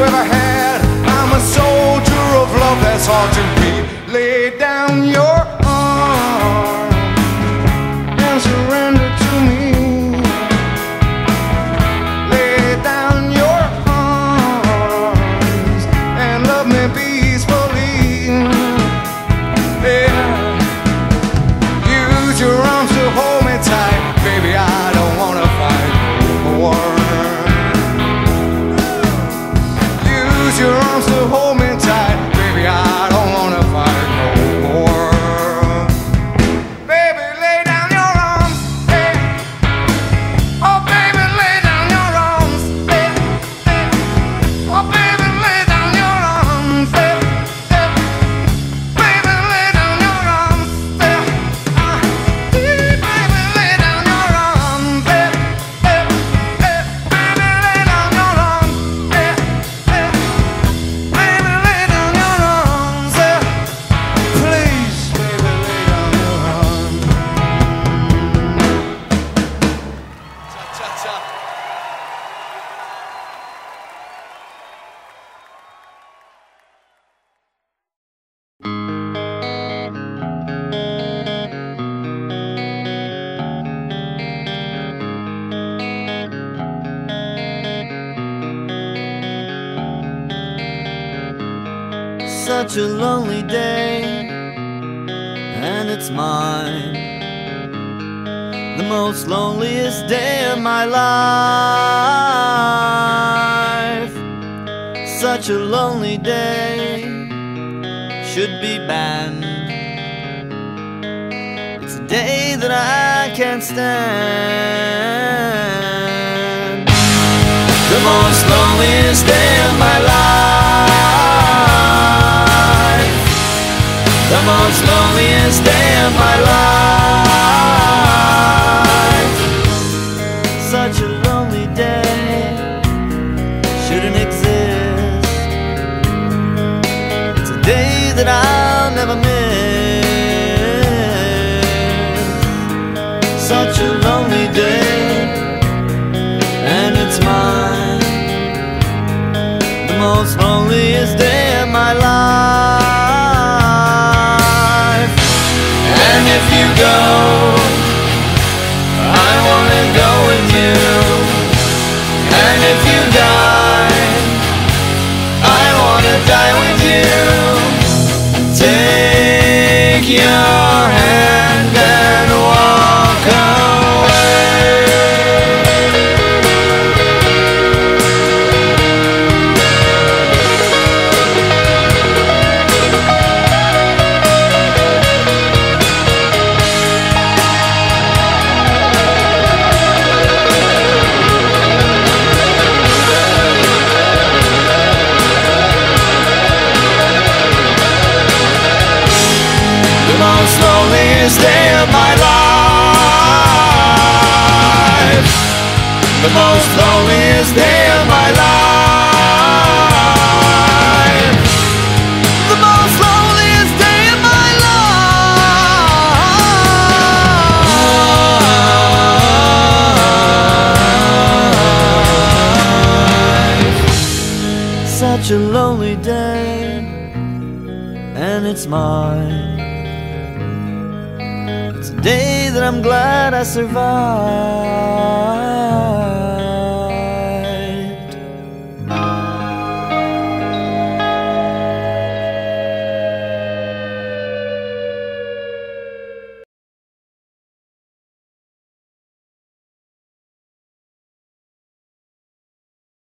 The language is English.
ever had. I'm a soldier of love that's hard to beat. Lay down your arms and surrender to me. Lay down your arms and love me peacefully. Yeah. Use your arms to hold me tight, baby. I don't wanna fight no war. Use your arms to hold me tight, baby. I don't wanna fight no more. Baby, lay down your arms, hey. Oh, baby, lay down your arms, hey, hey. Oh, baby, lay down your arms, hey, hey. Baby, lay down your arms, hey. Baby, lay down your arms, hey, hey, hey. Baby, lay down your arms, hey, hey. Baby, lay down your arms, hey. Please, baby, lay down your arms. Cha-cha-cha. Such a lonely day, and it's mine, the most loneliest day of my life. Such a lonely day should be banned. It's a day that I can't stand. The most loneliest day of my life. The most loneliest day of my life. Such a lonely day shouldn't exist. It's a day that I'll never miss. Such a lonely day, and it's mine, the most loneliest day of my life. And if you go, I wanna go with you. And if you die, I wanna die with you. Take your hand and walk away. The most loneliest day of my life. The most loneliest day of my life. The most loneliest day of my life. Such a lonely day, and it's mine. It's a day that I'm glad I survived.